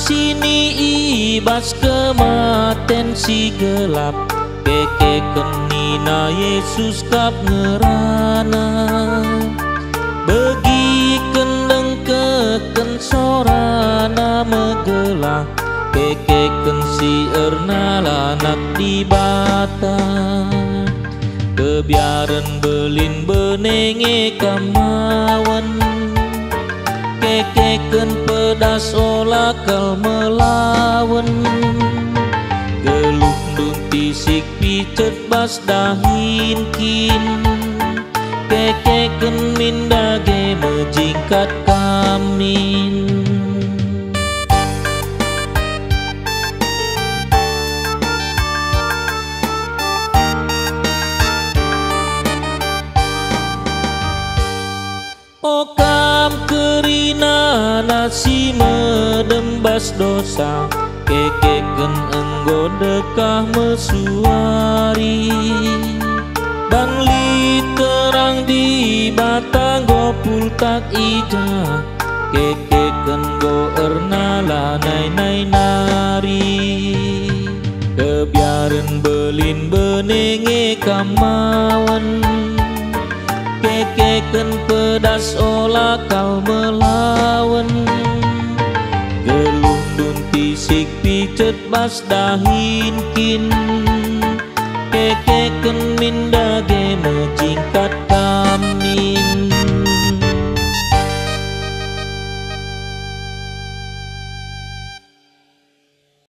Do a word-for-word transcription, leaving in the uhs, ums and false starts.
sini ibas kematen si gelap keke kenina Yesus kap ngerana begi kendeng keken sorana megelah keke ken si erna lanak di bata kebiaran belin benenge kamawan kekeken pedas olakal melawan geluh dung tisik picet bas dahin kin kekeken mindage mejingkat kamin. Okam kerina nasi medembas dosa kekeken enggo dekah mesuari bangli terang di batang gopul tak ija kekeken go erna lanai nai nari kebiaran belin benenge kamawan kekeken pedas olakal melawan geluh dun tisik picet bas dahin kin kekeken mindage mejingkat